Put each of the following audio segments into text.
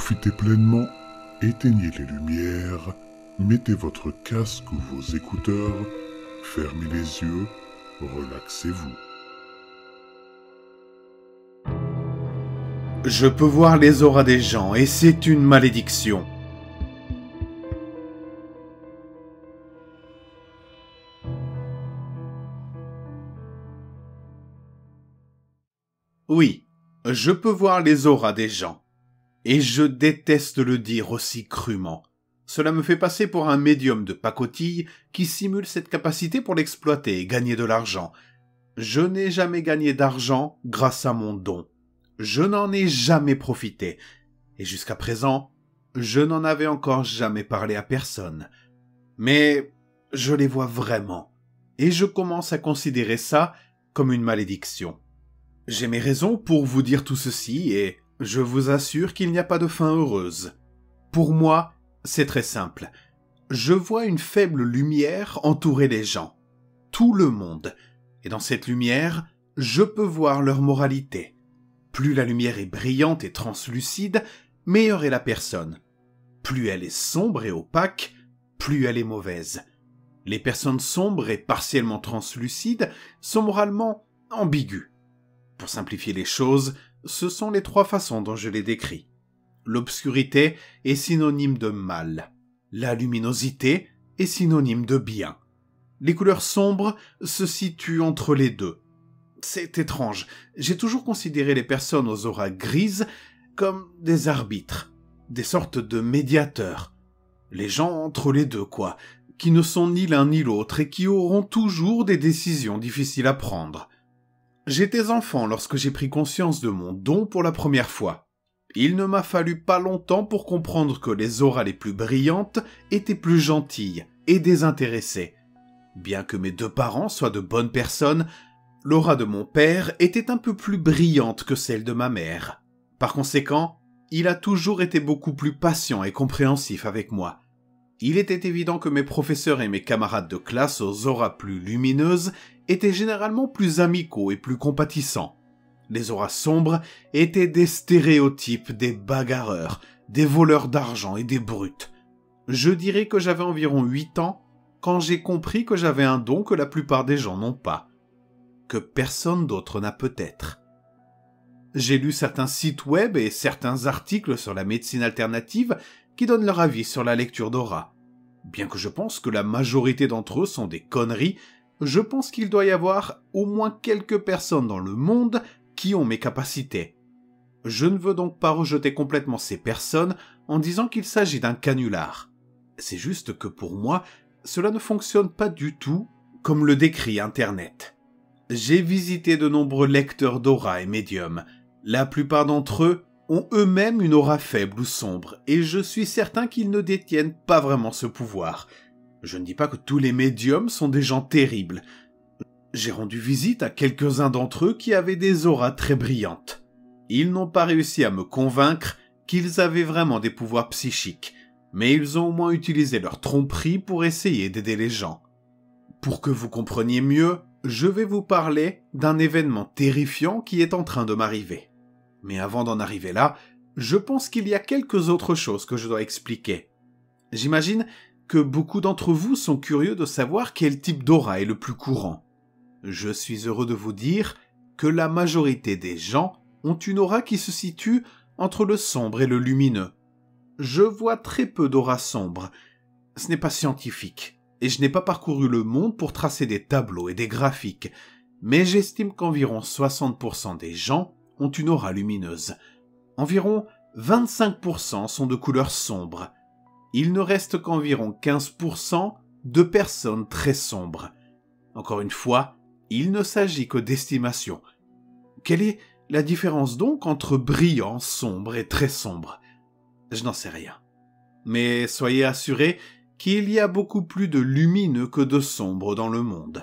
profitez pleinement, éteignez les lumières, mettez votre casque ou vos écouteurs, fermez les yeux, relaxez-vous. Je peux voir les auras des gens et c'est une malédiction. Oui, je peux voir les auras des gens. Et je déteste le dire aussi crûment. Cela me fait passer pour un médium de pacotille qui simule cette capacité pour l'exploiter et gagner de l'argent. Je n'ai jamais gagné d'argent grâce à mon don. Je n'en ai jamais profité. Et jusqu'à présent, je n'en avais encore jamais parlé à personne. Mais je les vois vraiment. Et je commence à considérer ça comme une malédiction. J'ai mes raisons pour vous dire tout ceci et je vous assure qu'il n'y a pas de fin heureuse. Pour moi, c'est très simple. Je vois une faible lumière entourer les gens. Tout le monde. Et dans cette lumière, je peux voir leur moralité. Plus la lumière est brillante et translucide, meilleure est la personne. Plus elle est sombre et opaque, plus elle est mauvaise. Les personnes sombres et partiellement translucides sont moralement ambiguës. Pour simplifier les choses, ce sont les 3 façons dont je les décris. L'obscurité est synonyme de mal. La luminosité est synonyme de bien. Les couleurs sombres se situent entre les deux. C'est étrange. J'ai toujours considéré les personnes aux auras grises comme des arbitres, des sortes de médiateurs. Les gens entre les deux, quoi, qui ne sont ni l'un ni l'autre et qui auront toujours des décisions difficiles à prendre. J'étais enfant lorsque j'ai pris conscience de mon don pour la première fois. Il ne m'a fallu pas longtemps pour comprendre que les auras les plus brillantes étaient plus gentilles et désintéressées. Bien que mes 2 parents soient de bonnes personnes, l'aura de mon père était un peu plus brillante que celle de ma mère. Par conséquent, il a toujours été beaucoup plus patient et compréhensif avec moi. Il était évident que mes professeurs et mes camarades de classe aux auras plus lumineuses étaient généralement plus amicaux et plus compatissants. Les auras sombres étaient des stéréotypes, des bagarreurs, des voleurs d'argent et des brutes. Je dirais que j'avais environ 8 ans quand j'ai compris que j'avais un don que la plupart des gens n'ont pas, que personne d'autre n'a peut-être. J'ai lu certains sites web et certains articles sur la médecine alternative qui donnent leur avis sur la lecture d'aura. Bien que je pense que la majorité d'entre eux sont des conneries, je pense qu'il doit y avoir au moins quelques personnes dans le monde qui ont mes capacités. Je ne veux donc pas rejeter complètement ces personnes en disant qu'il s'agit d'un canular. C'est juste que pour moi, cela ne fonctionne pas du tout comme le décrit Internet. J'ai visité de nombreux lecteurs d'aura et médiums. La plupart d'entre eux ont eux-mêmes une aura faible ou sombre, et je suis certain qu'ils ne détiennent pas vraiment ce pouvoir. Je ne dis pas que tous les médiums sont des gens terribles. J'ai rendu visite à quelques-uns d'entre eux qui avaient des auras très brillantes. Ils n'ont pas réussi à me convaincre qu'ils avaient vraiment des pouvoirs psychiques, mais ils ont au moins utilisé leur tromperie pour essayer d'aider les gens. Pour que vous compreniez mieux, je vais vous parler d'un événement terrifiant qui est en train de m'arriver. Mais avant d'en arriver là, je pense qu'il y a quelques autres choses que je dois expliquer. J'imagine que beaucoup d'entre vous sont curieux de savoir quel type d'aura est le plus courant. Je suis heureux de vous dire que la majorité des gens ont une aura qui se situe entre le sombre et le lumineux. Je vois très peu d'aura sombre. Ce n'est pas scientifique, et je n'ai pas parcouru le monde pour tracer des tableaux et des graphiques, mais j'estime qu'environ 60% des gens ont une aura lumineuse. Environ 25% sont de couleur sombre. Il ne reste qu'environ 15% de personnes très sombres. Encore une fois, il ne s'agit que d'estimation. Quelle est la différence donc entre brillant, sombre et très sombre ? Je n'en sais rien. Mais soyez assurés qu'il y a beaucoup plus de lumineux que de sombres dans le monde.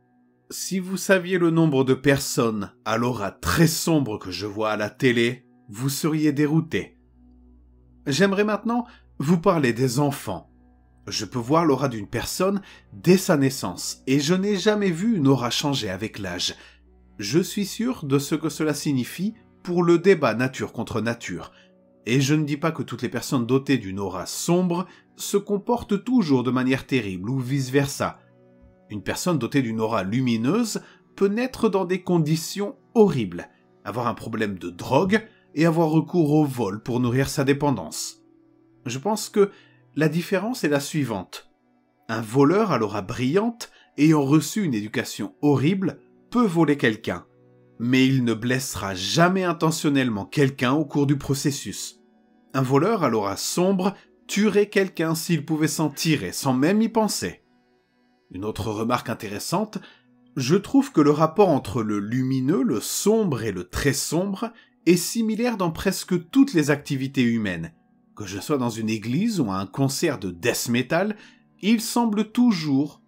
Si vous saviez le nombre de personnes à l'aura très sombre que je vois à la télé, vous seriez dérouté. J'aimerais maintenant vous parler des enfants. Je peux voir l'aura d'une personne dès sa naissance, et je n'ai jamais vu une aura changer avec l'âge. Je suis sûr de ce que cela signifie pour le débat nature contre nature. Et je ne dis pas que toutes les personnes dotées d'une aura sombre se comportent toujours de manière terrible ou vice-versa. Une personne dotée d'une aura lumineuse peut naître dans des conditions horribles, avoir un problème de drogue et avoir recours au vol pour nourrir sa dépendance. Je pense que la différence est la suivante. Un voleur à l'aura brillante, ayant reçu une éducation horrible, peut voler quelqu'un, mais il ne blessera jamais intentionnellement quelqu'un au cours du processus. Un voleur à l'aura sombre tuerait quelqu'un s'il pouvait s'en tirer sans même y penser. Une autre remarque intéressante, je trouve que le rapport entre le lumineux, le sombre et le très sombre est similaire dans presque toutes les activités humaines. Que je sois dans une église ou à un concert de death metal, il semble toujours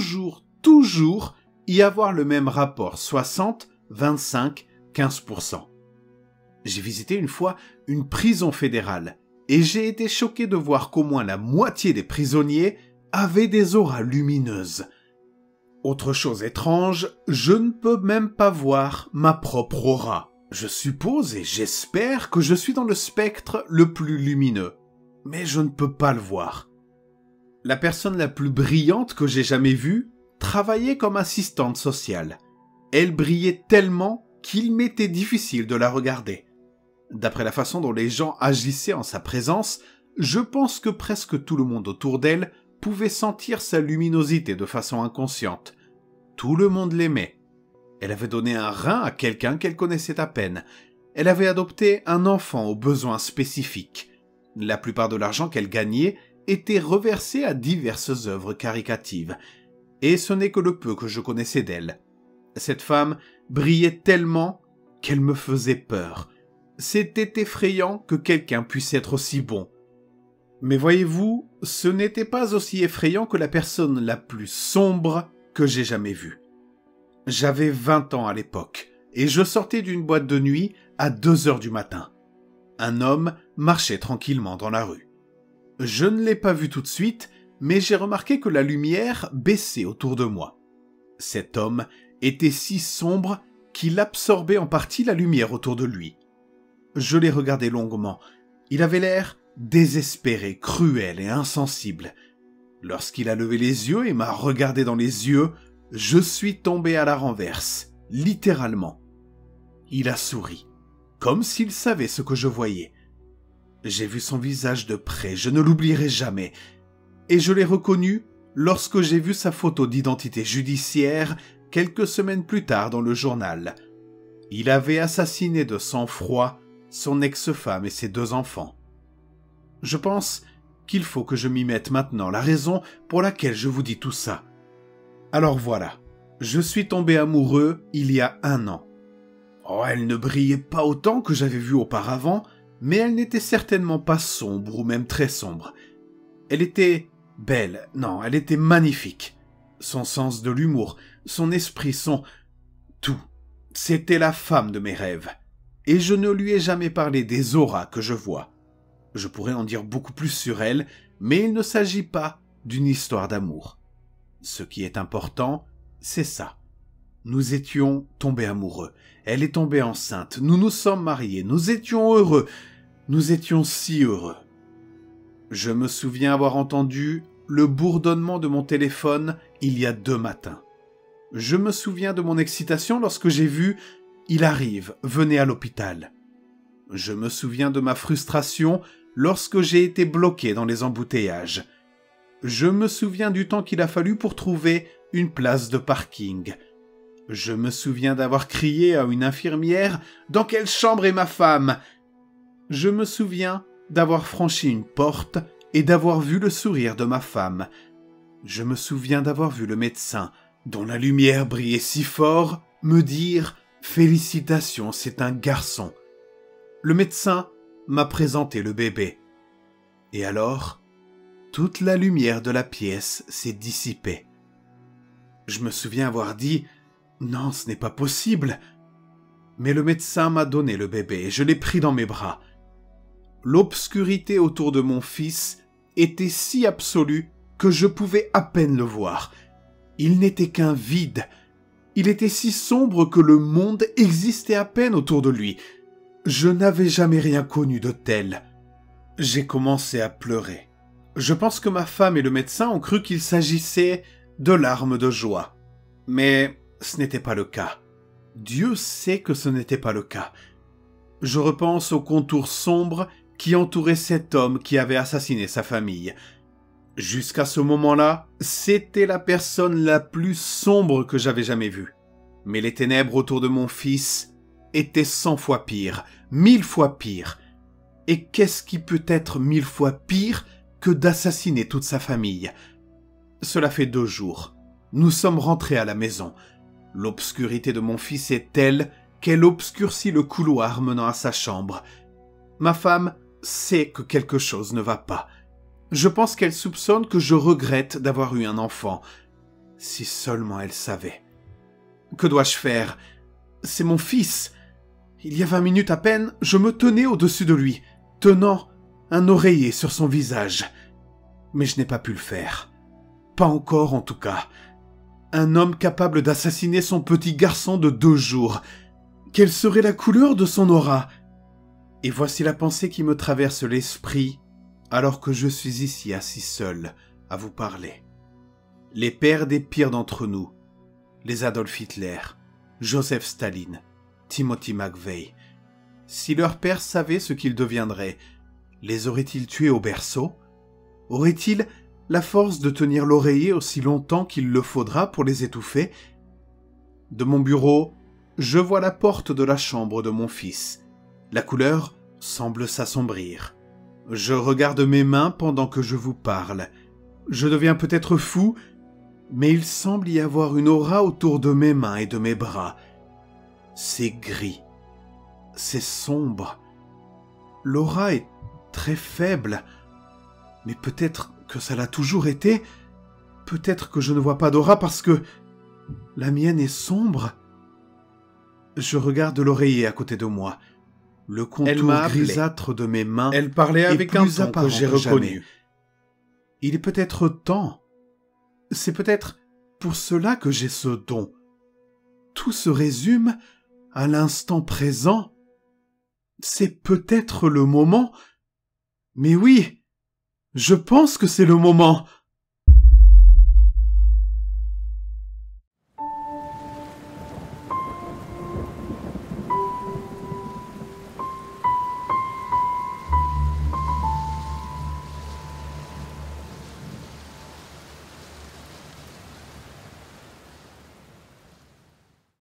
y avoir le même rapport 60, 25, 15%. J'ai visité une fois une prison fédérale et j'ai été choqué de voir qu'au moins la moitié des prisonniers avaient des auras lumineuses. Autre chose étrange, je ne peux même pas voir ma propre aura. Je suppose et j'espère que je suis dans le spectre le plus lumineux, mais je ne peux pas le voir. La personne la plus brillante que j'ai jamais vue travaillait comme assistante sociale. Elle brillait tellement qu'il m'était difficile de la regarder. D'après la façon dont les gens agissaient en sa présence, je pense que presque tout le monde autour d'elle pouvait sentir sa luminosité de façon inconsciente. Tout le monde l'aimait. Elle avait donné un rein à quelqu'un qu'elle connaissait à peine. Elle avait adopté un enfant aux besoins spécifiques. La plupart de l'argent qu'elle gagnait était reversé à diverses œuvres caricatives. Et ce n'est que le peu que je connaissais d'elle. Cette femme brillait tellement qu'elle me faisait peur. C'était effrayant que quelqu'un puisse être aussi bon. Mais voyez-vous, ce n'était pas aussi effrayant que la personne la plus sombre que j'ai jamais vue. J'avais 20 ans à l'époque, et je sortais d'une boîte de nuit à 2 heures du matin. Un homme marchait tranquillement dans la rue. Je ne l'ai pas vu tout de suite, mais j'ai remarqué que la lumière baissait autour de moi. Cet homme était si sombre qu'il absorbait en partie la lumière autour de lui. Je l'ai regardé longuement. Il avait l'air désespéré, cruel et insensible. Lorsqu'il a levé les yeux et m'a regardé dans les yeux, je suis tombé à la renverse, littéralement. Il a souri, comme s'il savait ce que je voyais. J'ai vu son visage de près, je ne l'oublierai jamais. Et je l'ai reconnu lorsque j'ai vu sa photo d'identité judiciaire quelques semaines plus tard dans le journal. Il avait assassiné de sang-froid son ex-femme et ses 2 enfants. Je pense qu'il faut que je m'y mette maintenant, la raison pour laquelle je vous dis tout ça. Alors voilà, je suis tombé amoureux il y a 1 an. Oh, elle ne brillait pas autant que j'avais vu auparavant, mais elle n'était certainement pas sombre ou même très sombre. Elle était belle, non, elle était magnifique. Son sens de l'humour, son esprit, son... tout. C'était la femme de mes rêves. Et je ne lui ai jamais parlé des auras que je vois. Je pourrais en dire beaucoup plus sur elle, mais il ne s'agit pas d'une histoire d'amour. Ce qui est important, c'est ça. Nous étions tombés amoureux. Elle est tombée enceinte. Nous nous sommes mariés. Nous étions heureux. Nous étions si heureux. Je me souviens avoir entendu le bourdonnement de mon téléphone il y a 2 matins. Je me souviens de mon excitation lorsque j'ai vu « Il arrive, venez à l'hôpital ». Je me souviens de ma frustration lorsque j'ai été bloqué dans les embouteillages. Je me souviens du temps qu'il a fallu pour trouver une place de parking. Je me souviens d'avoir crié à une infirmière « Dans quelle chambre est ma femme ?» Je me souviens d'avoir franchi une porte et d'avoir vu le sourire de ma femme. Je me souviens d'avoir vu le médecin, dont la lumière brillait si fort, me dire « Félicitations, c'est un garçon ». Le médecin m'a présenté le bébé. Et alors, toute la lumière de la pièce s'est dissipée. Je me souviens avoir dit « Non, ce n'est pas possible ». Mais le médecin m'a donné le bébé et je l'ai pris dans mes bras. L'obscurité autour de mon fils était si absolue que je pouvais à peine le voir. Il n'était qu'un vide. Il était si sombre que le monde existait à peine autour de lui. Je n'avais jamais rien connu de tel. J'ai commencé à pleurer. Je pense que ma femme et le médecin ont cru qu'il s'agissait de larmes de joie. Mais ce n'était pas le cas. Dieu sait que ce n'était pas le cas. Je repense aux contours sombres qui entouraient cet homme qui avait assassiné sa famille. Jusqu'à ce moment-là, c'était la personne la plus sombre que j'avais jamais vue. Mais les ténèbres autour de mon fils étaient 100 fois pires, 1000 fois pires. Et qu'est-ce qui peut être 1000 fois pire que d'assassiner toute sa famille? Cela fait 2 jours. Nous sommes rentrés à la maison. L'obscurité de mon fils est telle qu'elle obscurcit le couloir menant à sa chambre. Ma femme sait que quelque chose ne va pas. Je pense qu'elle soupçonne que je regrette d'avoir eu un enfant. Si seulement elle savait. Que dois-je faire? C'est mon fils. Il y a 20 minutes à peine, je me tenais au-dessus de lui, tenant un oreiller sur son visage. Mais je n'ai pas pu le faire. Pas encore en tout cas. Un homme capable d'assassiner son petit garçon de 2 jours. Quelle serait la couleur de son aura? Et voici la pensée qui me traverse l'esprit alors que je suis ici assis seul à vous parler. Les pères des pires d'entre nous, les Adolf Hitler, Joseph Staline, Timothy McVeigh, si leurs pères savaient ce qu'ils deviendraient, les auraient-ils tués au berceau? Auraient-ils la force de tenir l'oreiller aussi longtemps qu'il le faudra pour les étouffer? De mon bureau, je vois la porte de la chambre de mon fils. La couleur semble s'assombrir. Je regarde mes mains pendant que je vous parle. Je deviens peut-être fou, mais il semble y avoir une aura autour de mes mains et de mes bras. C'est gris. C'est sombre. L'aura est très faible. Mais peut-être que ça l'a toujours été. Peut-être que je ne vois pas d'aura parce que la mienne est sombre. Je regarde l'oreiller à côté de moi. Le contour grisâtre de mes mains Elle parlait avec un ton que j'ai reconnu. Il est peut-être temps. C'est peut-être pour cela que j'ai ce don. Tout se résume à l'instant présent. C'est peut-être le moment. Mais oui, je pense que c'est le moment.